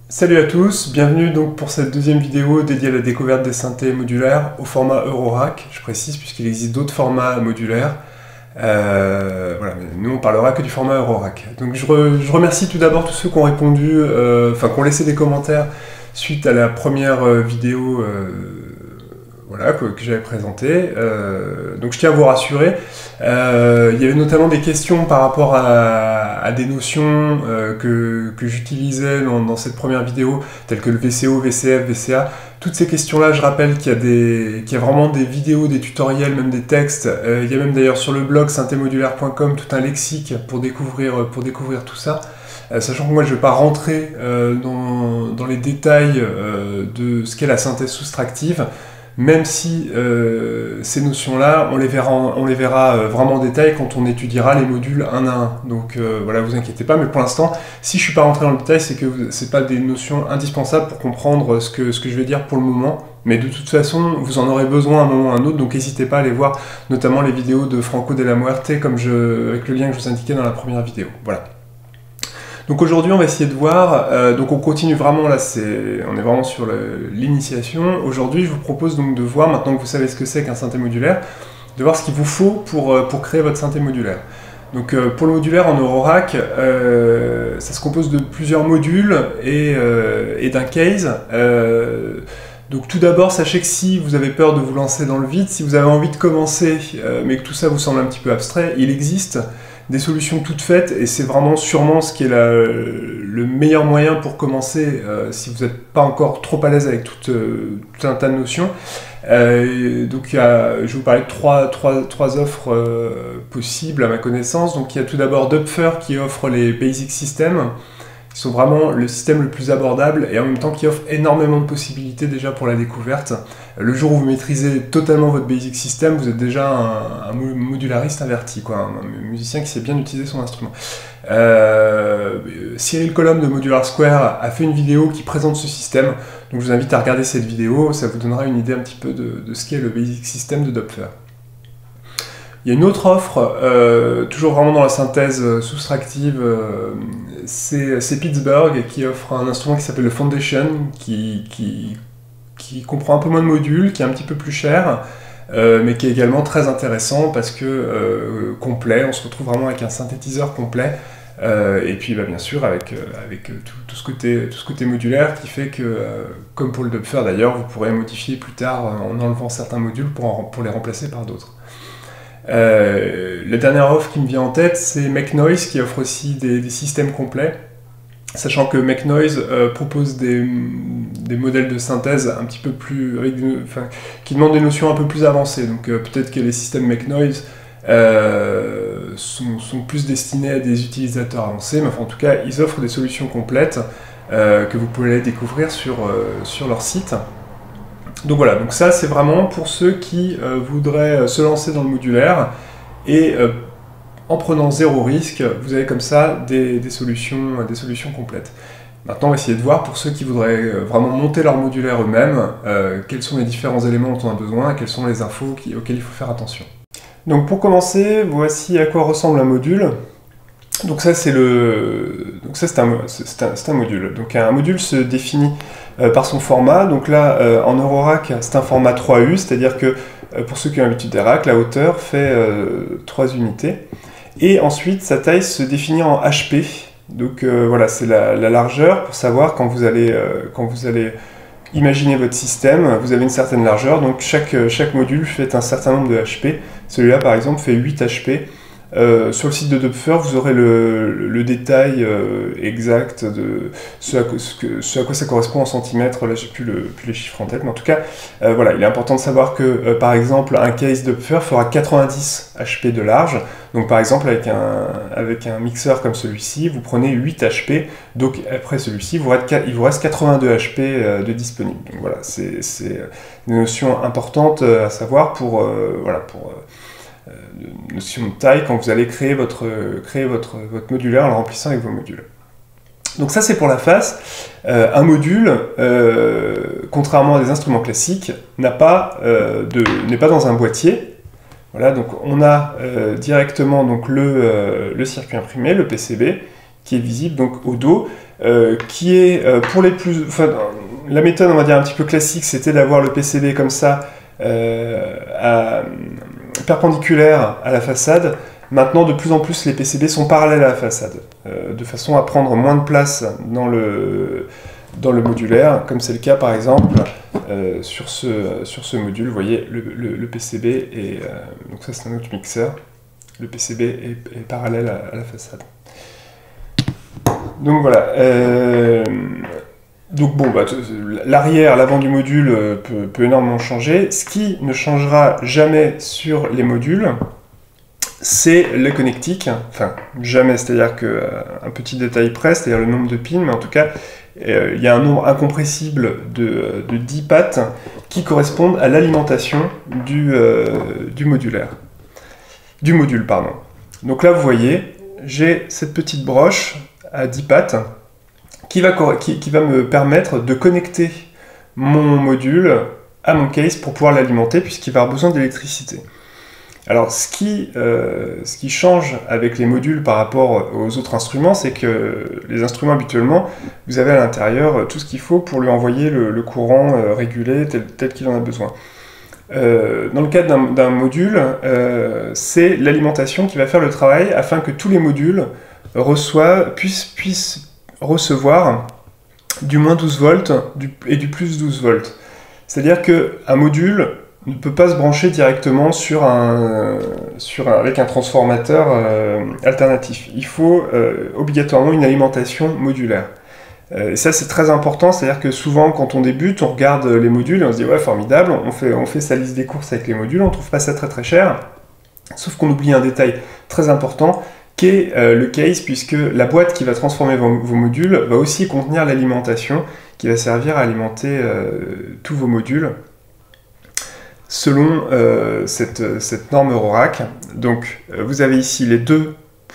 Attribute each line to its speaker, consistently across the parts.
Speaker 1: Salut à tous, bienvenue donc pour cette deuxième vidéo dédiée à la découverte des synthés modulaires au format Eurorack. Je précise puisqu'il existe d'autres formats modulaires. Voilà, mais nous on parlera que du format Eurorack. Donc je remercie tout d'abord tous ceux qui ont répondu, qui ont laissé des commentaires suite à la première vidéo voilà, que j'avais présentée. Donc je tiens à vous rassurer. Il y avait notamment des questions par rapport à des notions que j'utilisais dans cette première vidéo, telles que le VCO, VCF, VCA. Toutes ces questions-là, je rappelle qu'il y a vraiment des vidéos, des tutoriels, même des textes. Il y a même d'ailleurs sur le blog synthemodulaire.com tout un lexique pour découvrir tout ça. Sachant que moi je ne vais pas rentrer dans les détails de ce qu'est la synthèse soustractive, même si ces notions-là, on les verra vraiment en détail quand on étudiera les modules un à un. Donc voilà, vous inquiétez pas, mais pour l'instant, si je ne suis pas rentré dans le détail, c'est que ce n'est pas des notions indispensables pour comprendre ce que je vais dire pour le moment. Mais de toute façon, vous en aurez besoin à un moment ou à un autre, donc n'hésitez pas à aller voir notamment les vidéos de Franco Della Muerte, avec le lien que je vous indiquais dans la première vidéo. Voilà. Donc aujourd'hui on va essayer de voir, donc on continue vraiment là, on est vraiment sur l'initiation. Aujourd'hui je vous propose donc de voir, maintenant que vous savez ce que c'est qu'un synthé modulaire, de voir ce qu'il vous faut pour créer votre synthé modulaire. Donc pour le modulaire en Eurorack, ça se compose de plusieurs modules et d'un case. Donc tout d'abord, sachez que si vous avez peur de vous lancer dans le vide, si vous avez envie de commencer, mais que tout ça vous semble un petit peu abstrait, il existe des solutions toutes faites, et c'est vraiment sûrement ce qui est le meilleur moyen pour commencer si vous n'êtes pas encore trop à l'aise avec tout un tas de notions. Donc je vais vous parler de trois offres possibles à ma connaissance. Donc il y a tout d'abord Dupfer qui offre les Basic Systems, qui sont vraiment le système le plus abordable et en même temps qui offre énormément de possibilités déjà pour la découverte. Le jour où vous maîtrisez totalement votre Basic System, vous êtes déjà un modulariste averti, quoi, un musicien qui sait bien utiliser son instrument. Cyril Colombe de Modular Square a fait une vidéo qui présente ce système, donc je vous invite à regarder cette vidéo, ça vous donnera une idée un petit peu de ce qu'est le Basic System de Dupfer. Il y a une autre offre, toujours vraiment dans la synthèse soustractive, c'est Pittsburgh qui offre un instrument qui s'appelle le Foundation, qui comprend un peu moins de modules, qui est un petit peu plus cher, mais qui est également très intéressant parce que complet, on se retrouve vraiment avec un synthétiseur complet, et puis bien sûr avec tout ce côté modulaire qui fait que, comme pour le Dupfer d'ailleurs, vous pourrez modifier plus tard en enlevant certains modules pour les remplacer par d'autres. La dernière offre qui me vient en tête, c'est Make Noise qui offre aussi des systèmes complets, sachant que Make Noise propose des modèles de synthèse un petit peu plus qui demandent des notions un peu plus avancées. Donc peut-être que les systèmes Make Noise sont plus destinés à des utilisateurs avancés, mais enfin, en tout cas ils offrent des solutions complètes que vous pouvez aller découvrir sur leur site. Donc voilà, donc ça c'est vraiment pour ceux qui voudraient se lancer dans le modulaire et en prenant zéro risque, vous avez comme ça des solutions complètes. Maintenant on va essayer de voir pour ceux qui voudraient vraiment monter leur modulaire eux-mêmes, quels sont les différents éléments dont on a besoin et quelles sont les infos auxquelles il faut faire attention. Donc pour commencer, voici à quoi ressemble un module. Donc ça c'est un module. Donc un module se définit par son format. Donc là en Eurorack c'est un format 3U, c'est-à-dire que pour ceux qui ont l'habitude des racks, la hauteur fait 3 unités. Et ensuite sa taille se définit en HP. Donc voilà, c'est la largeur pour savoir quand vous allez imaginer votre système, vous avez une certaine largeur, donc chaque module fait un certain nombre de HP. Celui-là par exemple fait 8 HP. Sur le site de Dupfer, vous aurez le détail exact de ce à quoi ça correspond en centimètres. Là, j'ai plus les chiffres en tête, mais en tout cas, voilà, il est important de savoir que, par exemple, un case Dupfer fera 90 HP de large. Donc, par exemple, avec un mixeur comme celui-ci, vous prenez 8 HP. Donc, après celui-ci, il vous reste 82 HP de disponible. Donc, voilà, c'est une notion importante à savoir pour notion de taille quand vous allez créer votre modulaire en le remplissant avec vos modules. Donc ça c'est pour la face. Un module, contrairement à des instruments classiques, n'est pas dans un boîtier. Voilà, donc on a directement donc le circuit imprimé, le PCB, qui est visible donc au dos, qui est pour les plus... Enfin, la méthode, on va dire, un petit peu classique, c'était d'avoir le PCB comme ça, perpendiculaire à la façade. Maintenant, de plus en plus, les PCB sont parallèles à la façade, de façon à prendre moins de place dans le modulaire, comme c'est le cas par exemple sur ce module. Vous voyez, le PCB est... donc ça c'est un autre mixeur. Le PCB est parallèle à la façade. Donc voilà. Donc bon, l'arrière, l'avant du module peut énormément changer. Ce qui ne changera jamais sur les modules, c'est le connectique. Enfin, jamais, c'est-à-dire qu'un petit détail près, c'est-à-dire le nombre de pins, mais en tout cas, il y a un nombre incompressible de 10 pattes qui correspondent à l'alimentation du module, pardon. Donc là, vous voyez, j'ai cette petite broche à 10 pattes qui va me permettre de connecter mon module à mon case pour pouvoir l'alimenter, puisqu'il va avoir besoin d'électricité. Alors, ce qui change avec les modules par rapport aux autres instruments, c'est que les instruments, habituellement, vous avez à l'intérieur tout ce qu'il faut pour lui envoyer le courant régulé tel qu'il en a besoin. Dans le cas d'un module, c'est l'alimentation qui va faire le travail afin que tous les modules puissent recevoir du moins 12 volts et du plus 12 volts. C'est-à-dire qu'un module ne peut pas se brancher directement avec un transformateur alternatif. Il faut obligatoirement une alimentation modulaire. Et ça, c'est très important, c'est-à-dire que souvent, quand on débute, on regarde les modules et on se dit « ouais, formidable, on fait sa liste des courses avec les modules, on trouve pas ça très très cher ». Sauf qu'on oublie un détail très important, qui est le case, puisque la boîte qui va transformer vos modules va aussi contenir l'alimentation qui va servir à alimenter tous vos modules selon cette norme Eurorack. Donc vous avez ici les deux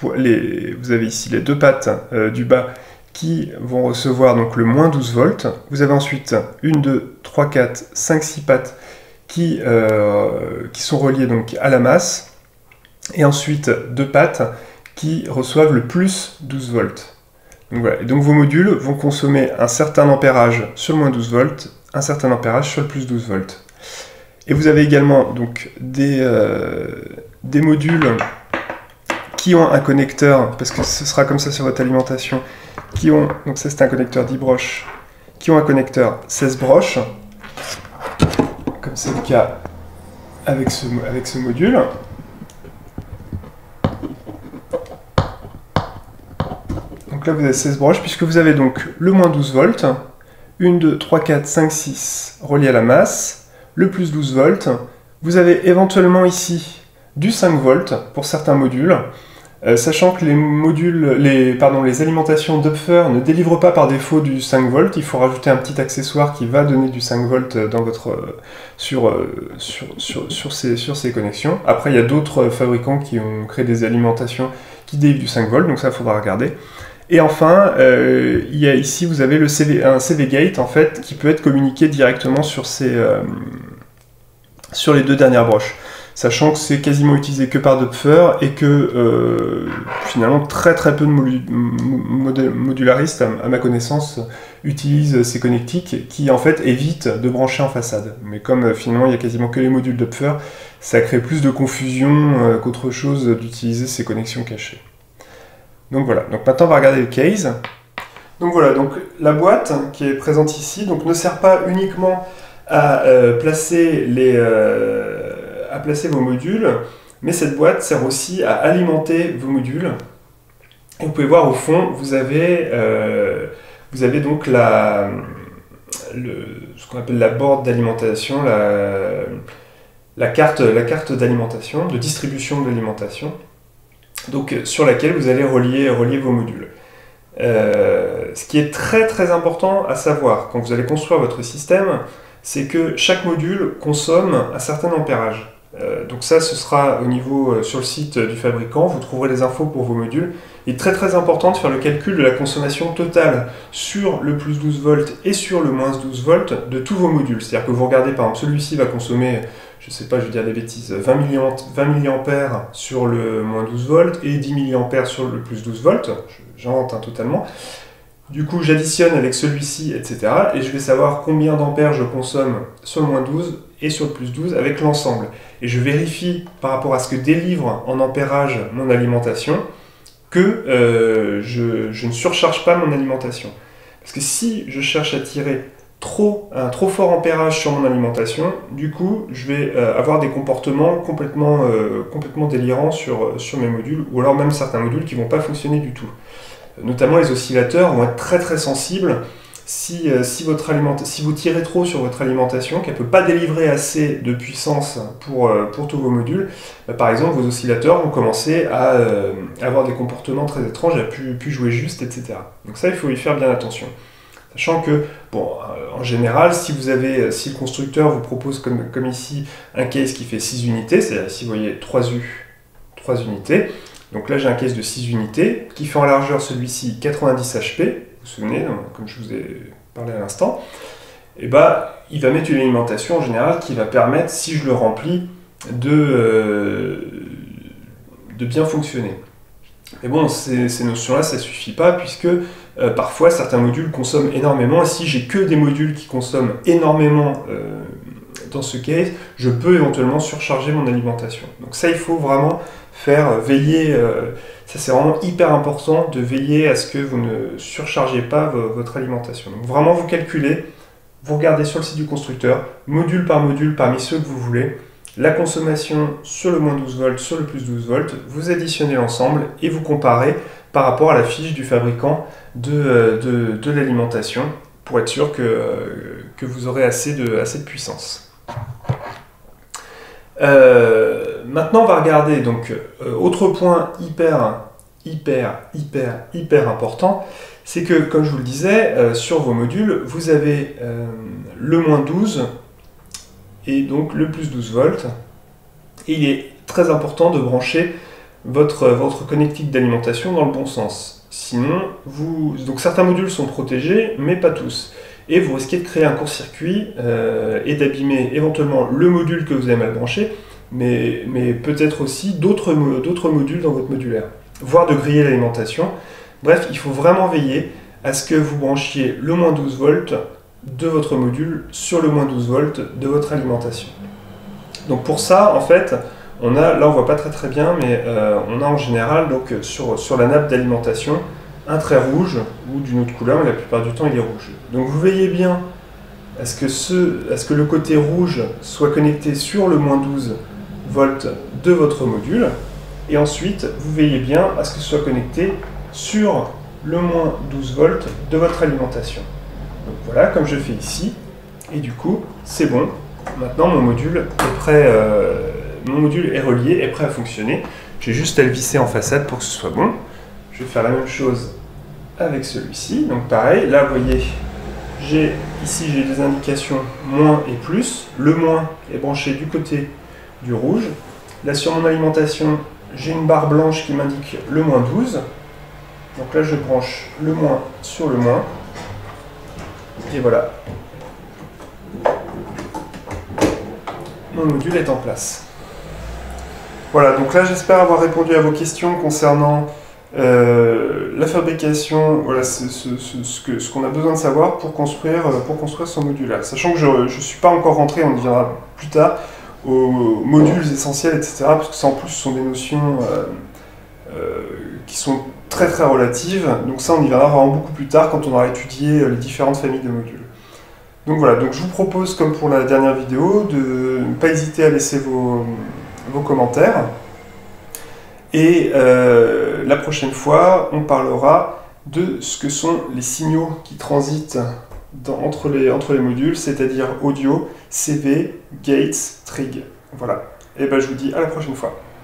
Speaker 1: pattes du bas qui vont recevoir donc le moins 12 volts. Vous avez ensuite 1, 2, 3, 4, 5, 6 pattes qui sont reliées donc à la masse, et ensuite 2 pattes qui reçoivent le plus 12 volts. Donc voilà. Et donc vos modules vont consommer un certain ampérage sur le moins 12 volts, un certain ampérage sur le plus 12 volts. Et vous avez également donc des modules qui ont un connecteur, parce que ce sera comme ça sur votre alimentation, donc ça c'est un connecteur 10 broches, qui ont un connecteur 16 broches, comme c'est le cas avec ce module. Donc là vous avez 16 broches, puisque vous avez donc le moins 12 volts, 1, 2, 3, 4, 5, 6 reliés à la masse, le plus 12 volts. Vous avez éventuellement ici du 5 volts pour certains modules, sachant que les alimentations Doepfer ne délivrent pas par défaut du 5 volts. Il faut rajouter un petit accessoire qui va donner du 5 volts sur ces connexions. Après, il y a d'autres fabricants qui ont créé des alimentations qui délivrent du 5 volts, donc ça, il faudra regarder. Et enfin, ici, vous avez un CV Gate, en fait, qui peut être communiqué directement sur les deux dernières broches. Sachant que c'est quasiment utilisé que par Doepfer et que finalement très très peu de modularistes, à ma connaissance, utilisent ces connectiques qui en fait évitent de brancher en façade. Mais comme finalement il n'y a quasiment que les modules Doepfer, ça crée plus de confusion qu'autre chose d'utiliser ces connexions cachées. Donc voilà, donc maintenant on va regarder le case. Donc voilà, donc la boîte qui est présente ici donc, ne sert pas uniquement à placer vos modules, mais cette boîte sert aussi à alimenter vos modules. Et vous pouvez voir au fond, vous avez donc ce qu'on appelle la board d'alimentation, la carte d'alimentation, de distribution de l'alimentation, donc sur laquelle vous allez relier vos modules. Ce qui est très très important à savoir quand vous allez construire votre système, c'est que chaque module consomme un certain ampérage. Donc ça, ce sera au niveau sur le site du fabricant, vous trouverez les infos pour vos modules. Il est très très important de faire le calcul de la consommation totale sur le plus 12 volts et sur le moins 12 volts de tous vos modules. C'est-à-dire que vous regardez, par exemple, celui-ci va consommer, je sais pas, je vais dire des bêtises, 20 mA sur le moins 12 volts et 10 mA sur le plus 12 volts. J'invente totalement. Du coup, j'additionne avec celui-ci, etc. Et je vais savoir combien d'ampères je consomme sur le moins 12 et sur le plus 12 avec l'ensemble. Et je vérifie par rapport à ce que délivre en ampérage mon alimentation que je ne surcharge pas mon alimentation. Parce que si je cherche à tirer un trop fort ampérage sur mon alimentation, du coup, je vais avoir des comportements complètement délirants sur mes modules, ou alors même certains modules qui ne vont pas fonctionner du tout. Notamment les oscillateurs vont être très très sensibles si vous tirez trop sur votre alimentation, qu'elle ne peut pas délivrer assez de puissance pour tous vos modules. Par exemple, vos oscillateurs vont commencer à avoir des comportements très étranges, à plus jouer juste, etc. Donc ça, il faut y faire bien attention. Sachant que, bon, en général, si le constructeur vous propose, comme ici, un case qui fait 6 unités, c'est-à-dire ici, vous voyez 3 unités, donc là, j'ai un case de 6 unités, qui fait en largeur celui-ci 90 HP, vous vous souvenez, comme je vous ai parlé à l'instant, et il va mettre une alimentation en général qui va permettre, si je le remplis, de bien fonctionner. Mais bon, ces notions-là, ça ne suffit pas, puisque parfois, certains modules consomment énormément, et si j'ai que des modules qui consomment énormément dans ce case, je peux éventuellement surcharger mon alimentation. Donc ça, il faut vraiment veiller, ça c'est vraiment hyper important de veiller à ce que vous ne surchargez pas votre alimentation. Donc vraiment, vous calculez, vous regardez sur le site du constructeur, module par module, parmi ceux que vous voulez, la consommation sur le moins 12 volts, sur le plus 12 volts, vous additionnez l'ensemble et vous comparez par rapport à la fiche du fabricant de l'alimentation pour être sûr que vous aurez assez de puissance. Maintenant, on va regarder, donc, autre point hyper important, c'est que, comme je vous le disais, sur vos modules, vous avez le moins 12 et donc le plus 12 volts. Et il est très important de brancher votre connectique d'alimentation dans le bon sens. Sinon, donc certains modules sont protégés, mais pas tous. Et vous risquez de créer un court-circuit et d'abîmer éventuellement le module que vous avez mal branché, mais peut-être aussi d'autres modules dans votre modulaire, voire de griller l'alimentation. Bref, il faut vraiment veiller à ce que vous branchiez le moins 12 volts de votre module sur le moins 12 volts de votre alimentation. Donc pour ça, en fait, là on voit pas très bien, mais on a en général donc, sur la nappe d'alimentation un trait rouge ou d'une autre couleur, mais la plupart du temps il est rouge. Donc vous veillez bien à ce que le côté rouge soit connecté sur le moins 12 volts de votre module, et ensuite vous veillez bien à ce que ce soit connecté sur le moins 12 volts de votre alimentation. Donc voilà, comme je fais ici, et du coup c'est bon. Maintenant mon module est prêt, mon module est relié, est prêt à fonctionner. J'ai juste à le visser en façade pour que ce soit bon. Je vais faire la même chose avec celui-ci. Donc pareil, là vous voyez, ici j'ai des indications moins et plus. Le moins est branché du côté du rouge. Là sur mon alimentation, j'ai une barre blanche qui m'indique le moins 12. Donc là je branche le moins sur le moins. Et voilà. Mon module est en place. Voilà, donc là j'espère avoir répondu à vos questions concernant la fabrication, voilà ce qu'on a besoin de savoir pour construire son modulaire. Sachant que je ne suis pas encore rentré, on y viendra plus tard, aux modules essentiels, etc. Parce que ça en plus ce sont des notions qui sont très relatives. Donc ça on y viendra vraiment beaucoup plus tard quand on aura étudié les différentes familles de modules. Donc voilà, donc je vous propose, comme pour la dernière vidéo, de ne pas hésiter à laisser vos commentaires. Et la prochaine fois, on parlera de ce que sont les signaux qui transitent entre les modules, c'est-à-dire audio, CV, gates, trig. Voilà. Et ben je vous dis à la prochaine fois.